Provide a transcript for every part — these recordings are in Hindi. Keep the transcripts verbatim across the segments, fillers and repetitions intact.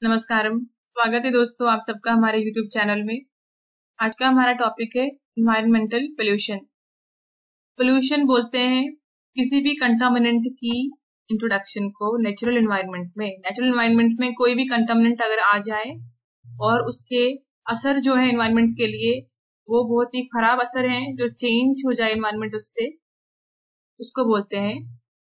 नमस्कारम, स्वागत है दोस्तों आप सबका हमारे यूट्यूब चैनल में। आज का हमारा टॉपिक है इन्वायरमेंटल पोल्यूशन। पोल्यूशन बोलते हैं किसी भी कंटामिनेंट की इंट्रोडक्शन को नेचुरल एनवायरनमेंट में। नेचुरल एनवायरनमेंट में कोई भी कंटामिनेंट अगर आ जाए और उसके असर जो है एनवायरनमेंट के लिए वो बहुत ही खराब असर है, जो चेंज हो जाए एनवायरनमेंट उससे, उसको बोलते हैं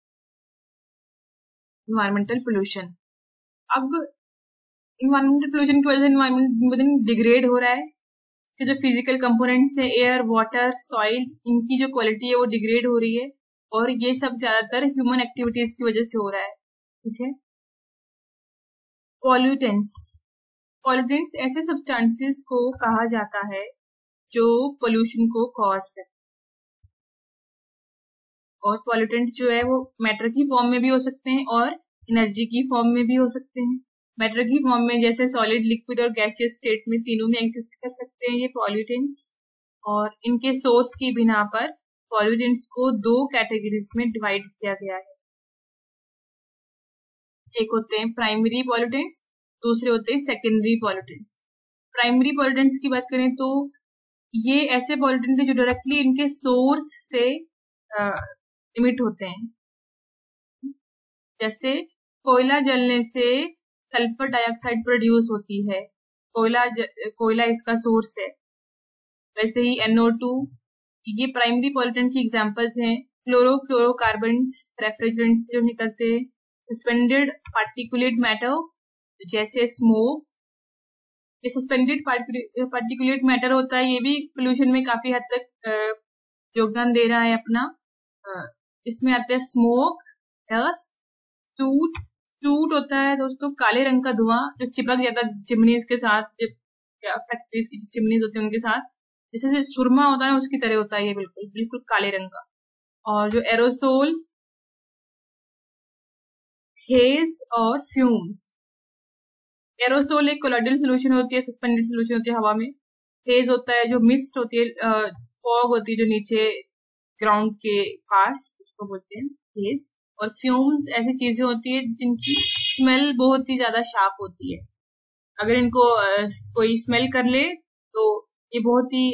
इन्वायरमेंटल पोल्यूशन। अब इन्वायरमेंटल पोल्यूशन की वजह से इन्वायरमेंट दिन ब दिन डिग्रेड हो रहा है। इसके जो फिजिकल कंपोनेंट्स है, एयर, वाटर, सॉइल, इनकी जो क्वालिटी है वो डिग्रेड हो रही है और ये सब ज्यादातर ह्यूमन एक्टिविटीज की वजह से हो रहा है। ठीक है। पॉल्यूटेंट्स पॉल्यूटेंट्स ऐसे सब्सटेंसेस को कहा जाता है जो पोल्यूशन को कॉज करते हैं। और पॉल्यूटेंट जो है वो मैटर की फॉर्म में भी हो सकते हैं और एनर्जी की फॉर्म में भी हो सकते हैं। मैटर की फॉर्म में जैसे सॉलिड, लिक्विड और गैसियस स्टेट में तीनों में एग्जिस्ट कर सकते हैं ये पॉल्यूटेंट्स। और इनके सोर्स की बिना पर पॉल्यूटेंट्स को दो कैटेगरीज में डिवाइड किया गया है। एक होते हैं प्राइमरी पॉल्यूटेंट्स, दूसरे होते हैं सेकेंडरी पॉल्यूटेंट्स। प्राइमरी पॉल्यूटेंट्स की बात करें तो ये ऐसे पॉल्यूटेंट है जो डायरेक्टली इनके सोर्स से इमिट होते हैं। जैसे कोयला जलने से सल्फर डाइऑक्साइड प्रोड्यूस होती है, कोयला ज, कोयला इसका सोर्स है। वैसे ही एन ओ टू, ये प्राइमरी पॉल्यूटेंट की एग्जांपल्स हैं। क्लोरोफ्लोरोकार्बन्स रेफ्रिजरेंट्स जो निकलते हैं। सस्पेंडेड पार्टिकुलेट मैटर जैसे स्मोक, ये सस्पेंडेड पार्टिकुलेट मैटर होता है, ये भी पोल्यूशन में काफी हद तक योगदान दे रहा है अपना। इसमें आते हैं स्मोक, डस्ट, सूट। सूट होता है दोस्तों काले रंग का धुआं जो चिपक जाता है चिमनीज के साथ, या फैक्ट्रीज की चिमनीज होती है उनके साथ, जैसे सुरमा होता है उसकी तरह होता है ये, बिल्कुल बिल्कुल काले रंग का। और जो एरोसोल, हेज और फ्यूम्स। एरोसोल एक कोलॉइडल सोल्यूशन होती है, सस्पेंडेड सोल्यूशन होती है हवा में। हेज होता है जो मिस्ट होती है, फॉग होती है जो नीचे ग्राउंड के पास, उसको बोलते हैं हेज। और फ्यूम्स ऐसी चीजें होती है जिनकी स्मेल बहुत ही ज्यादा शार्प होती है। अगर इनको uh, कोई स्मेल कर ले तो ये बहुत ही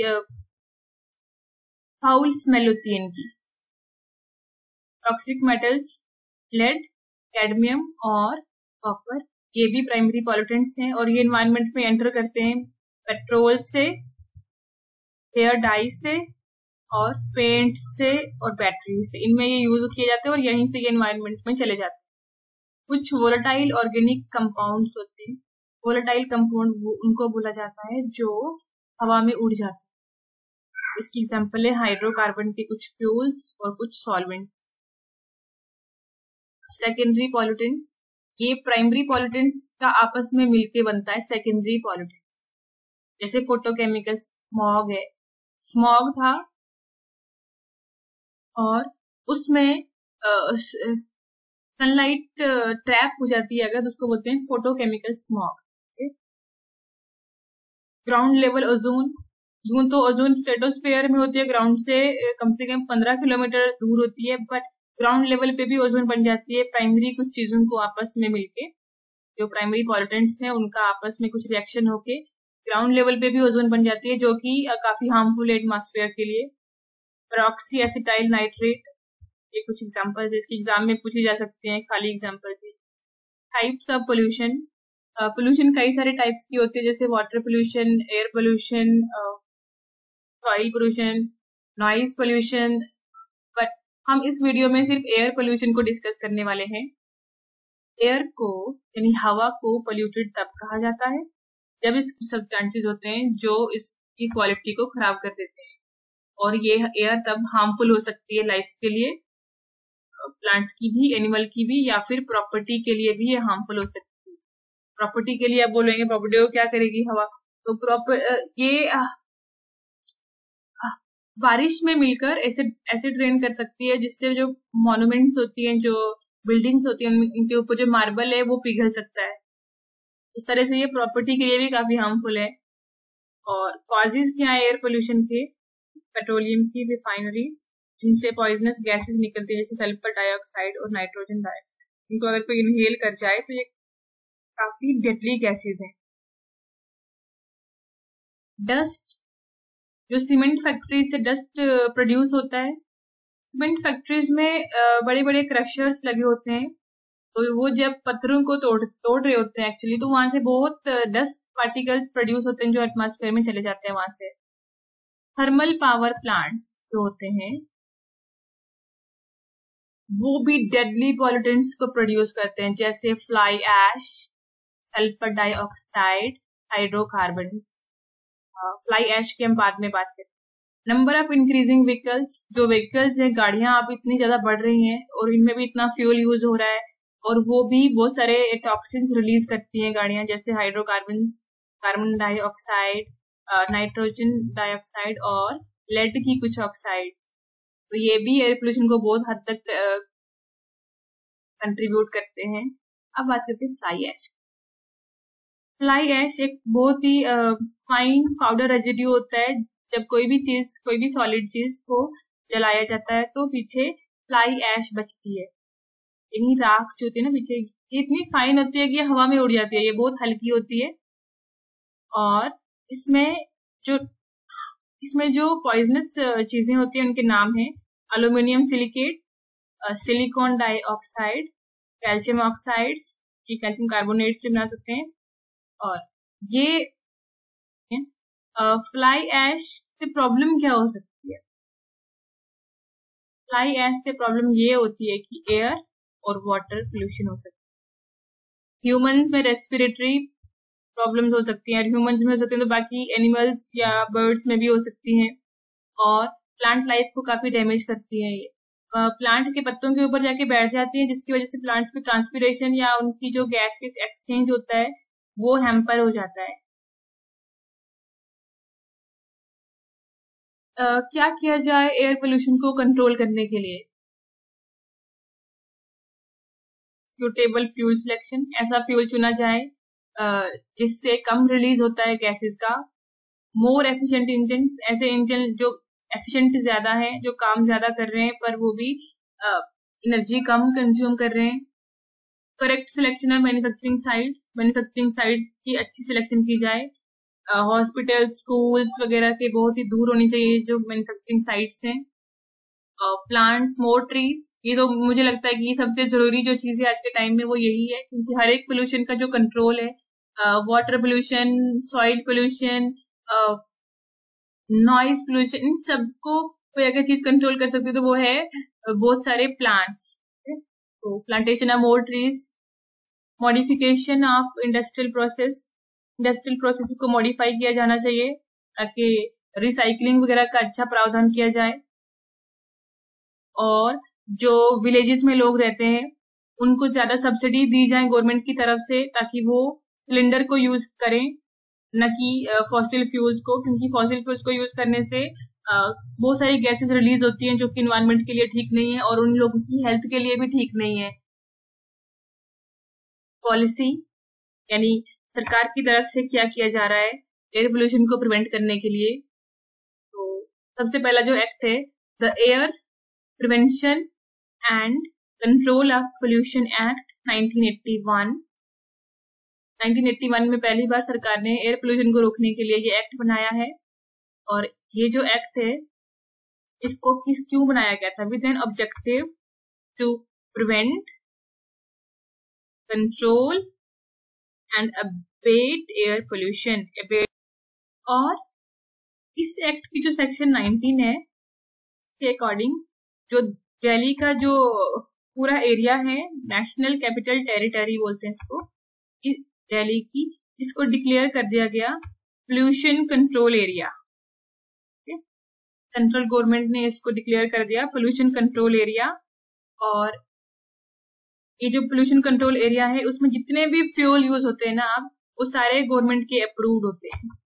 फाउल uh, स्मेल होती है इनकी। टॉक्सिक मेटल्स, लेड, कैडमियम और कॉपर, ये भी प्राइमरी पॉल्यूटेंट्स हैं और ये एनवायरनमेंट में एंटर करते हैं पेट्रोल से, हेयर डाई से और पेंट से और बैटरी से। इनमें ये यूज किए जाते हैं और यहीं से ये एनवायरनमेंट में चले जाते हैं। कुछ वोलेटाइल ऑर्गेनिक कंपाउंड्स होते हैं। वोलेटाइल कंपाउंड उनको बोला जाता है जो हवा में उड़ जाते हैं। इसकी एग्जांपल है हाइड्रोकार्बन के कुछ फ्यूल्स और कुछ सॉल्वेंट्स। सेकेंडरी पॉल्यूटेंट्स, ये प्राइमरी पॉल्यूटेंट्स का आपस में मिलके बनता है सेकेंडरी पॉल्यूटेंट्स। जैसे फोटोकेमिकल स्मॉग है, स्मॉग था और उसमें सनलाइट ट्रैप हो जाती है अगर, तो उसको बोलते हैं photochemical smog. Ground level ozone, यूं तो ओजोन स्ट्रेटोस्फेयर में होती है, ग्राउंड से कम से कम पंद्रह किलोमीटर दूर होती है, बट ग्राउंड लेवल पे भी ओजोन बन जाती है प्राइमरी कुछ चीजों को आपस में मिलके। जो प्राइमरी पॉल्यूटेंट्स हैं उनका आपस में कुछ रिएक्शन होके ग्राउंड लेवल पे भी ओजोन बन जाती है, जो कि काफी हार्मफुल है एटमॉस्फेयर के लिए। पेरोक्सी एसिटाइल नाइट्रेट, ये कुछ एग्जांपल्स है, इसके एग्जाम में पूछी जा सकती हैं, खाली एग्जांपल्स है। टाइप्स ऑफ पोल्यूशन, पोल्यूशन कई सारे टाइप्स की होती है, जैसे water pollution, air pollution, soil pollution, noise pollution. But हम इस वीडियो में सिर्फ एयर पोल्यूशन को डिस्कस करने वाले हैं। एयर को यानी हवा को पोल्यूटेड तब कहा जाता है जब इस सब्सटेंसेस होते हैं जो इसकी क्वालिटी को खराब कर देते हैं, और ये एयर तब हार्मफुल हो सकती है लाइफ के लिए, प्लांट्स की भी, एनिमल की भी, या फिर प्रॉपर्टी के लिए भी ये हार्मफुल हो सकती है। प्रॉपर्टी के लिए आप बोलेंगे प्रॉपर्टी को क्या करेगी हवा, तो प्रॉपर ये आ, आ, बारिश में मिलकर एसिड एसिड रेन कर सकती है, जिससे जो मॉन्यूमेंट्स होती हैं, जो बिल्डिंग्स होती हैं, इनके ऊपर जो मार्बल है वो पिघल सकता है। इस तरह से ये प्रॉपर्टी के लिए भी काफी हार्मफुल है। और कॉजेज क्या है एयर पोल्यूशन के? पेट्रोलियम की रिफाइनरीज, इनसे पॉइजनस गैसेस निकलती है जैसे सल्फर डाइऑक्साइड और नाइट्रोजन डाइऑक्साइड। इनको अगर कोई इनहेल कर जाए तो ये काफी डेडली गैसेस हैं। डस्ट, जो सीमेंट फैक्ट्रीज से डस्ट प्रोड्यूस होता है, सीमेंट फैक्ट्रीज में बड़े बड़े क्रशर्स लगे होते हैं, तो वो जब पत्थरों को तोड़ तोड़ रहे होते हैं एक्चुअली, तो वहां से बहुत डस्ट पार्टिकल्स प्रोड्यूस होते हैं जो एटमॉस्फेयर में चले जाते हैं वहां से। थर्मल पावर प्लांट्स जो होते हैं वो भी डेडली पॉल्यूटेंट्स को प्रोड्यूस करते हैं, जैसे fly ash, sulphur dioxide, hydrocarbon. Fly ash की हम बाद में बात करें। नंबर ऑफ इंक्रीजिंग व्हीकल्स, जो व्हीकल्स हैं, गाड़ियां अब इतनी ज्यादा बढ़ रही हैं और इनमें भी इतना फ्यूल यूज हो रहा है, और वो भी बहुत सारे टॉक्सिन्स रिलीज करती हैं गाड़ियां, जैसे hydrocarbon, carbon dioxide, nitrogen dioxide और लेड की कुछ ऑक्साइड। तो ये भी एयर पोल्यूशन को बहुत हद तक कंट्रीब्यूट करते हैं। अब बात करते हैं फ्लाई ऐश। फ्लाई ऐश एक बहुत ही फाइन पाउडर रेजिड्यू होता है। जब कोई भी चीज, कोई भी सॉलिड चीज को जलाया जाता है तो पीछे फ्लाई ऐश बचती है, यानी राख जो होती है ना पीछे, इतनी फाइन होती है कि हवा में उड़ जाती है, ये बहुत हल्की होती है। और इसमें जो इसमें जो पॉइजनस चीजें होती हैं उनके नाम है aluminium silicate, silicon dioxide, calcium oxides, ये कैल्शियम कार्बोनेट्स से बना सकते हैं। और ये फ्लाई ऐश से प्रॉब्लम क्या हो सकती है? फ्लाई ऐश से प्रॉब्लम ये होती है कि एयर और वाटर पोल्यूशन हो सकता है। ह्यूमंस में रेस्पिरेटरी प्रॉब्लम्स हो सकती हैं, ह्यूमंस में हो सकती हैं तो बाकी एनिमल्स या बर्ड्स में भी हो सकती हैं, और प्लांट लाइफ को काफी डैमेज करती है ये। प्लांट के पत्तों के ऊपर जाके बैठ जाती है, जिसकी वजह से प्लांट्स की ट्रांसपिरेशन या उनकी जो गैसेस एक्सचेंज होता है वो हैम्पर हो जाता है। uh, क्या किया जाए एयर पोल्यूशन को कंट्रोल करने के लिए? सूटेबल फ्यूल सिलेक्शन, ऐसा फ्यूल चुना जाए uh, जिससे कम रिलीज होता है गैसेस का। मोर एफिशिएंट इंजन, ऐसे इंजन जो एफिशिएंट ज्यादा है, जो काम ज्यादा कर रहे हैं पर वो भी एनर्जी uh, कम कंज्यूम कर रहे हैं। Correct selection of manufacturing sites, manufacturing sites की अच्छी सिलेक्शन की जाए। हॉस्पिटल, uh, स्कूल्स वगैरह के बहुत ही दूर होनी चाहिए जो मैन्युफैक्चरिंग साइट्स हैं। प्लांट मोर ट्रीज, ये तो मुझे लगता है कि सबसे जरूरी जो चीज है आज के टाइम में वो यही है, क्योंकि हर एक पोल्यूशन का जो कंट्रोल है, water pollution, soil pollution, noise pollution, इन सबको कोई अगर चीज कंट्रोल कर सकती है तो वो है बहुत सारे प्लांट्स। तो plantation of more trees, modification of industrial process, industrial process को मॉडिफाई किया जाना चाहिए ताकि रिसाइकलिंग वगैरह का अच्छा प्रावधान किया जाए। और जो विलेजेस में लोग रहते हैं उनको ज्यादा सब्सिडी दी जाए गवर्नमेंट की तरफ से, ताकि वो सिलेंडर को यूज करें न कि फॉसिल फ्यूल्स को, क्योंकि फॉसिल फ्यूल्स को यूज करने से बहुत सारी गैसेस रिलीज होती हैं जो कि इन्वायरमेंट के लिए ठीक नहीं है और उन लोगों की हेल्थ के लिए भी ठीक नहीं है। पॉलिसी, यानी सरकार की तरफ से क्या किया जा रहा है एयर पोल्यूशन को प्रिवेंट करने के लिए। तो सबसे पहला जो एक्ट है, the air prevention and control of pollution act nineteen eighty one. Nineteen eighty one में पहली बार सरकार ने एयर पोल्यूशन को रोकने के लिए ये एक्ट बनाया है। और ये जो एक्ट है इसको किस क्यों बनाया गया था? With an objective to prevent, control and abate air pollution. और इस एक्ट की जो सेक्शन नाइनटीन है उसके अकॉर्डिंग जो दिल्ली का जो पूरा एरिया है, नेशनल कैपिटल टेरिटरी बोलते हैं इसको, दिल्ली की, इसको डिक्लेयर कर दिया गया pollution control area. Central government ने इसको डिक्लेयर कर दिया पोल्यूशन कंट्रोल एरिया। और ये जो पोल्यूशन कंट्रोल एरिया है उसमें जितने भी फ्यूल यूज होते हैं ना अब, वो सारे गवर्नमेंट के अप्रूव्ड होते हैं।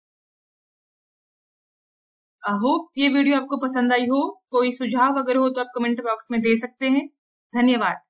आई होप ये वीडियो आपको पसंद आई हो। कोई सुझाव अगर हो तो आप कमेंट बॉक्स में दे सकते हैं। धन्यवाद।